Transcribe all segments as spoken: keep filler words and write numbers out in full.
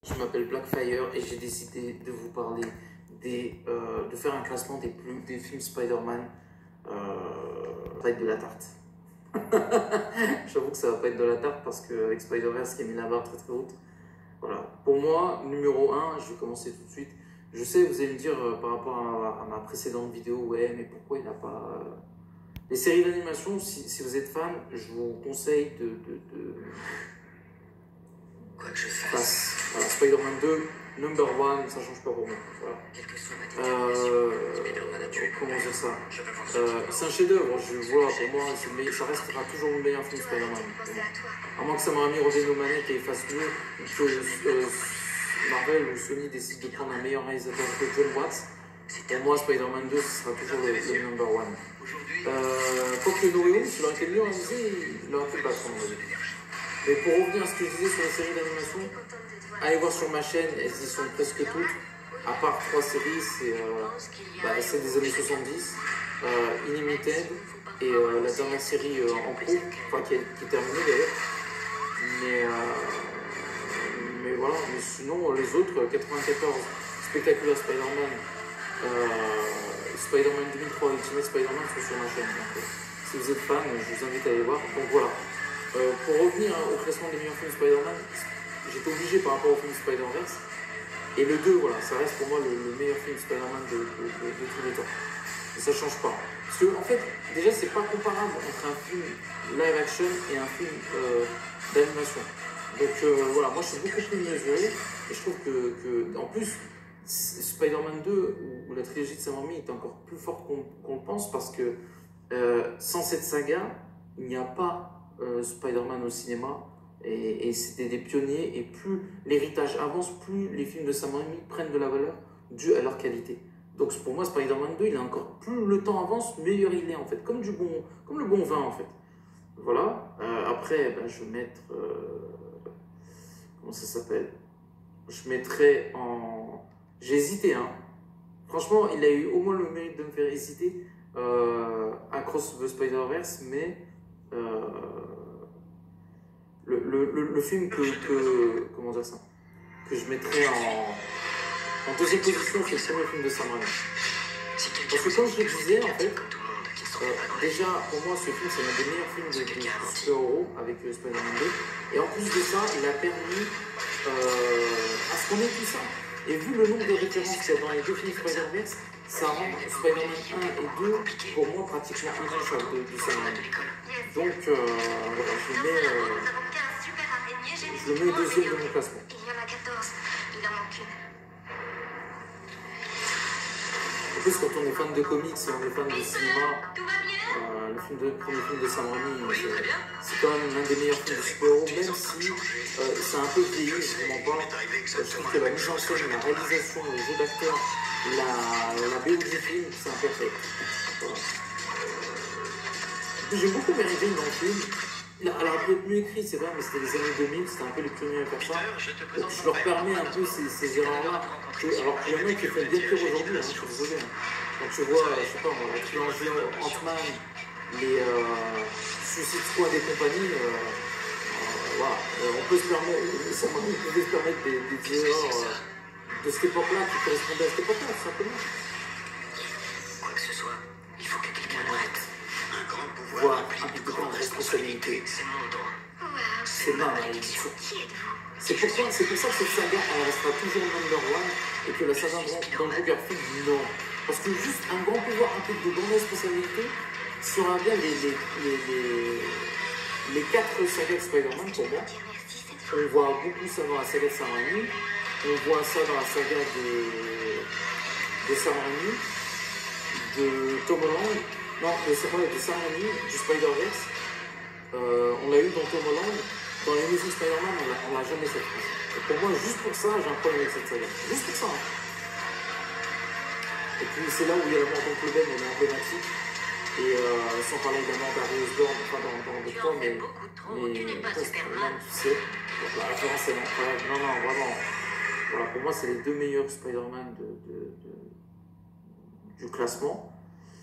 Je m'appelle Blackfire et j'ai décidé de vous parler des, euh, de faire un classement des, plus, des films Spider-Man. Euh, ça va être de la tarte. J'avoue que ça va pas être de la tarte parce qu'avec Spider-Verse qui a mis la barre très très haute. Voilà. Pour moi, numéro un, je vais commencer tout de suite. Je sais, vous allez me dire euh, par rapport à, à ma précédente vidéo, ouais, mais pourquoi il n'a pas. Euh... Les séries d'animation, si, si vous êtes fan, je vous conseille de. de, de... Quoi que je fasse. Voilà, Spider-Man deux, number one, ça change pas pour moi. Voilà. Euh, comment dire ça euh, C'est un chef-d'œuvre, je vois, pour moi, ça restera toujours le meilleur film Spider-Man. À moins que Sam Raimi revienne aux manettes et fasse mieux, que euh, Marvel ou Sony décide de prendre un meilleur réalisateur que John Watts. Pour moi, Spider-Man deux, ce sera toujours le, le number one. Euh, Quoique No Way Home, s'il aurait été mieux réalisé, il aurait pu le battre, on va dire. Mais pour revenir à ce que je disais sur les séries d'animation, allez voir sur ma chaîne, elles y sont presque toutes. À part trois séries, c'est euh, bah, des années soixante-dix, euh, Unlimited et euh, la dernière série euh, en cours, enfin qui est, qui est terminée d'ailleurs. Mais, euh, mais voilà, mais sinon les autres, quatre-vingt-quatorze, Spectacular Spider-Man, euh, Spider-Man deux mille trois, Ultimate Spider-Man sont sur ma chaîne. Donc, euh, si vous êtes fan, je vous invite à aller voir. Donc voilà. Euh, pour revenir hein, au classement des meilleurs films Spider-Man, j'étais obligé par rapport au film Spider-Verse. Et le deux, voilà, ça reste pour moi le, le meilleur film Spider-Man de, de, de, de tous les temps. Et ça change pas. Parce que, en fait, déjà, c'est pas comparable entre un film live action et un film euh, d'animation. Donc euh, voilà, moi je suis beaucoup plus mesuré. Et je trouve que, que en plus, Spider-Man deux ou, ou la trilogie de Sam Raimi est encore plus forte qu'on qu'on le pense parce que euh, sans cette saga, il n'y a pas Euh, Spider-Man au cinéma et, et c'était des pionniers et plus l'héritage avance, plus les films de Sam Raimi prennent de la valeur due à leur qualité. Donc pour moi Spider-Man deux, il est encore plus le temps avance, meilleur il est en fait, comme du bon, comme le bon vin en fait. Voilà. Euh, après, ben, je vais mettre euh, comment ça s'appelle Je mettrais en. J'ai hésité hein. Franchement, il a eu au moins le mérite de me faire hésiter euh, Across the Spider-Verse, mais Euh, le, le, le, le film que, que, comment dire ça, que je mettrais en, en deuxième position, c'est le premier film de Sam Raimi. Parce que comme je le disais, en fait, euh, déjà, pour moi, ce film, c'est l'un des meilleurs films de, de, de super-héros avec euh, Spider-Man deux. Et en plus de ça, il a permis euh, à ce qu'on ait tout ça. Et vu le nombre de références qu'il y a dans les deux films Spider-Verse, ça rend Spider-Man un et deux, pour moi, pratiquement intouchables de, de Sam Raimi. Donc, euh, voilà, je le mets, euh, je le mets au deuxième de mon classement. Il y en a quatorze, il en manque une. En plus, quand on est fan de comics et on est fan de cinéma, euh, le, film de, le premier film de Sam Raimi, c'est quand même l'un des meilleurs films de super-héros, même si euh, c'est un peu vieilli, je ne mens pas. Euh, je trouve que la mise en scène, la réalisation, le jeu d'acteur, la, la B O du film, c'est imparfait. Voilà. J'aime beaucoup Mary Jane dans le film. Alors, elle aurait pu être mieux écrit, c'est vrai, mais c'était les années deux mille, c'était un peu les premiers à faire ça. Donc, je leur permets un peu ces, ces erreurs-là. Alors qu'il y en a qui fait bien pire aujourd'hui, hein, je suis désolé. Hein. Quand tu vois, je sais pas, moi, la trilogie Ant-Man, les euh, Suicide Squad et compagnie, euh, euh, voilà. Euh, on peut se permettre, ça on pouvait se permettre des, des erreurs euh, de cette époque-là qui correspondaient à cette époque-là, tout simplement. Quoi que ce soit, il faut que quelqu'un l'arrête. Un grand pouvoir voilà, implique de grande responsabilité. C'est mon droit. C'est ma malédiction. C'est pour, pour ça que cette saga, elle restera toujours number one et que la saga d'Andrew Garfield, non. Parce que juste un grand pouvoir implique de grandes responsabilités sera bien les, les, les, les, les quatre sagas de Spider-Man pour moi. On voit beaucoup ça dans la saga de Sam Raimi, on voit ça dans la saga de, de Sam Raimi, de Tom Holland, non, de, de Sam Raimi, du Spider-Verse. Euh, on l'a eu dans Tom Holland. Dans les musiques Spider-Man, on l'a jamais cette phrase. Et pour moi, juste pour ça, j'ai un problème avec cette saga. Juste pour ça. Hein. Et puis c'est là où il y a la mort d'Oncle Ben, elle est emblématique. Et euh, sans parler de la mort d'Harry Osborn, enfin dans, dans le temps, mais. Mais pas Spider-Man, tu sais. Donc la référence est incroyable. Non, non, vraiment. Voilà, pour moi, c'est les deux meilleurs Spider-Man de, de, de, du classement.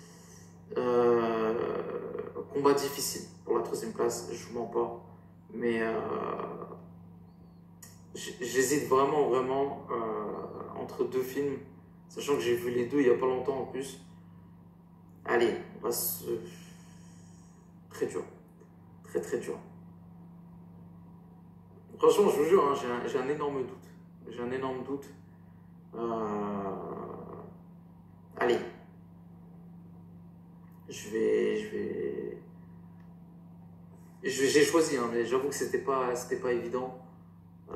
Euh, combat difficile pour la troisième place, je vous mens pas. Mais euh, j'hésite vraiment, vraiment euh, entre deux films, sachant que j'ai vu les deux il n'y a pas longtemps en plus. Allez, on va se... Très dur. Très très dur. Franchement, je vous jure, hein, j'ai un, un énorme doute. J'ai un énorme doute. Euh... Allez. Je vais... Je vais... J'ai choisi, hein, mais j'avoue que c'était pas, c'était pas évident. Euh...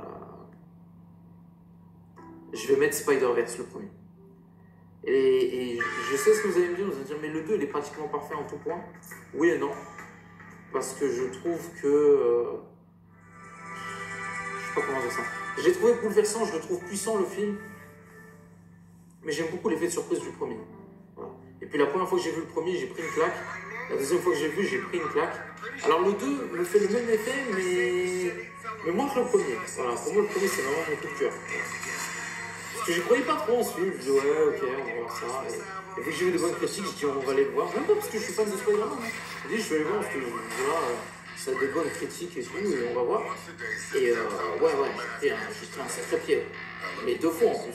Je vais mettre Spider-Verse le premier. Et, et je sais ce que vous allez me dire, vous allez me dire, mais le deux il est pratiquement parfait en tout point. Oui et non. Parce que je trouve que... Euh... Je sais pas comment dire ça. J'ai trouvé bouleversant, je le trouve puissant le film. Mais j'aime beaucoup l'effet de surprise du premier. Voilà. Et puis la première fois que j'ai vu le premier, j'ai pris une claque. La deuxième fois que j'ai vu, j'ai pris une claque. Alors le deux me fait le même effet, mais, mais moins que le premier. Voilà, pour moi, le premier, c'est vraiment mon coup de cœur. Parce que je croyais pas trop en ce film. Je dis, ouais, ok, on va voir ça. Et, et vu que j'ai eu de bonnes critiques, je dis, on va aller le voir. Même pas parce que je suis fan de Spider-Man. Hein. Je dis, je vais aller voir parce que voilà, ça a des bonnes critiques et tout, et on va voir. Et euh, ouais, ouais, j'ai pris, un, pris un sacré pied. Mais deux fois en plus.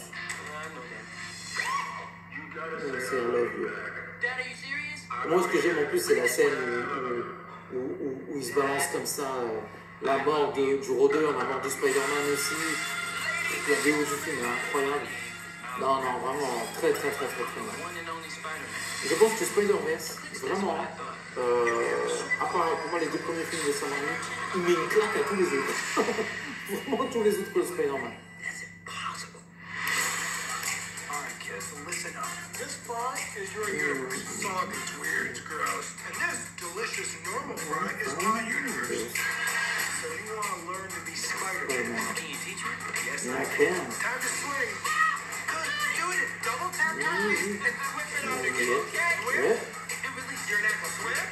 C'est un love you. Moi, ce que j'aime en plus, c'est la scène où, où, où, où il se balance comme ça, euh, la mort de, du rôdeur, la mort de Spider-Man aussi. Et la vidéo du film est incroyable. Non, non, vraiment, très, très, très, très, très mal. Je pense que Spider-Verse, vraiment, euh, à part pour moi les deux premiers films de Sam Raimi, il met une claque à tous les autres. Vraiment tous les autres Spider-Man. This fry is your universe. Sog is weird, it's gross. And this delicious normal fry is my universe. So you want to learn to be Spider-Man? Can you teach me? Yes, I can. Time to swing. Good, do it. Double tap your eyes and whip it out again. Okay, whip. And release your necklace, whip.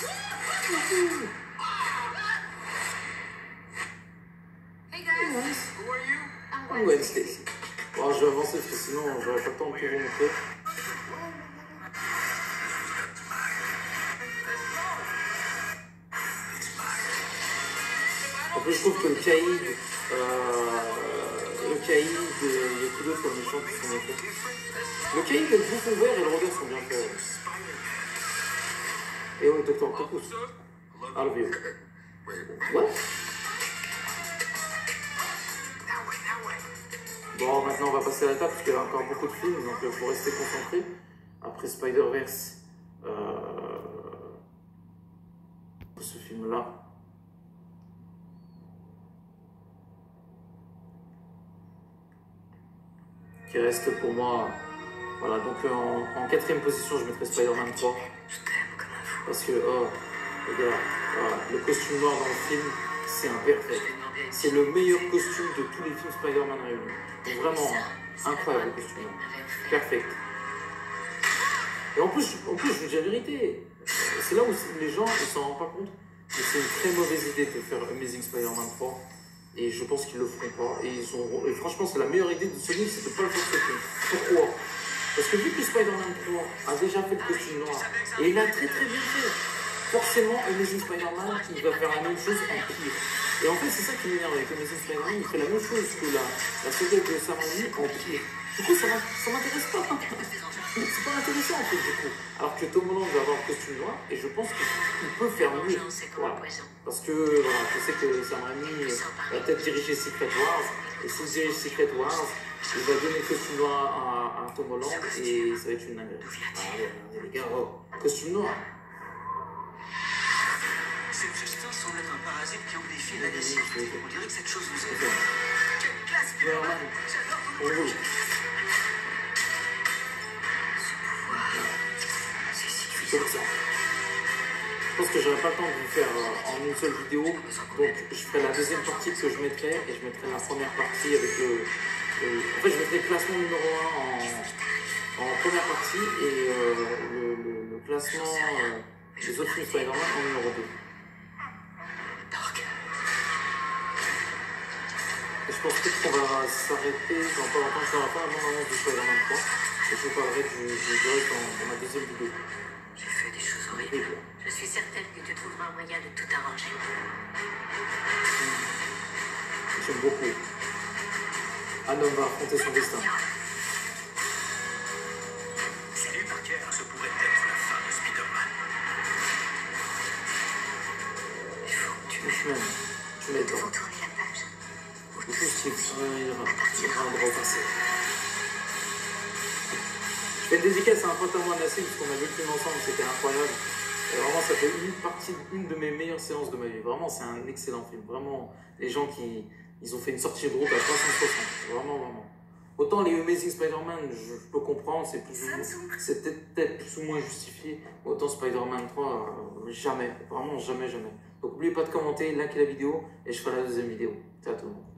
Hey guys. Who are you? I'm Ouais, Stacy. Bon, je vais avancer parce que sinon j'aurais pas le temps de tout vous montrer. En plus, je trouve que le caïd, euh, le caïd, il y a tous d'autres méchants qui sont bien faits. Le caïd, le bouffon vert et le rôdeur sont bien faits. Et ouais, docteur Octopus. I love you. What? Bon, maintenant on va passer à la table parce qu'il y a encore beaucoup de films, donc il faut rester concentré. Après Spider-Verse, euh, ce film-là. Qui reste pour moi. Voilà, donc en, en quatrième position, je mettrai Spider-Man trois. Parce que, oh, regarde, voilà, le costume noir dans le film, c'est un perfect. C'est le meilleur costume de tous les films Spider-Man réunis. Donc vraiment, incroyable le costume. Perfect. Et en plus, en plus, je vous dis la vérité, c'est là où les gens ne s'en rendent pas compte. Mais c'est une très mauvaise idée de faire Amazing Spider-Man trois. Et je pense qu'ils le feront pas. Et, ils ont... et franchement, c'est la meilleure idée de Sony, c'est de ne pas le faire ce film. Pourquoi? Parce que vu que Spider-Man trois a déjà fait le costume noir, et il a très très bien fait, forcément, Amazing Spider-Man, il va faire la même chose en pire. Et en fait, c'est ça qui m'énerve avec Amazing Spider-Man, il fait la même chose que la, la série de Sam Raimi en pire. Du coup, ça m'intéresse pas. C'est pas intéressant en fait, du coup. Alors que Tom Holland va avoir le costume noir, et je pense qu'il peut faire mieux. Voilà. Parce que voilà, je sais que Sam Raimi va peut-être diriger Secret Wars, et s'il dirige Secret Wars, il va donner le costume noir à, à Tom Holland, et ça va être une dinguerie. Ah, regardez les gars, oh, costume noir. Cette substance semble être un parasite qui ouvre des fils adhésifs. On dirait que cette chose vous aide. Quelle classe, Spider-Man. J'adore ton Bonjour. C'est ça. Je pense que j'aurai pas le temps de vous faire euh, en une seule vidéo, donc je ferai la deuxième partie que je mettrai et je mettrai la première partie avec le. le... En fait, je mettrai le classement numéro un en, en première partie et euh, le, le, le classement euh, des autres films Spider-Man en numéro deux. Et je pense peut-être qu'on va s'arrêter dans pas longtemps, je vais pas la bande-annonce de Spider-Man trois et je vous parlerai du, du direct dans, dans ma deuxième vidéo. J'ai fait des choses horribles. Je suis certaine que tu trouveras un moyen de tout arranger. J'aime beaucoup. Un homme va affronter son destin. Salut Parker, ce pourrait être la fin de Spider-Man. Il faut que tu X-Men, tu mets Il dedans. faut tourner la page. Ou Du tout coup, ce Steve, qui ouais, il ira. Il appartiendra ira au un droit au passé. passé. Je fais une dédicace à un pote à moi, Nassim, parce qu'on a vu le film ensemble, c'était incroyable. Et vraiment, ça fait une partie, une de mes meilleures séances de ma vie. Vraiment, c'est un excellent film. Vraiment, les gens qui ils ont fait une sortie de groupe à trois cent soixante. Vraiment, vraiment. Autant les Amazing Spider-Man, je, je peux comprendre, c'est plus ou moins, c'est peut-être plus ou moins justifié. Autant Spider-Man trois, euh, jamais. Vraiment, jamais, jamais. Donc, n'oubliez pas de commenter, liker la vidéo, et je ferai la deuxième vidéo. Ciao à tout le monde.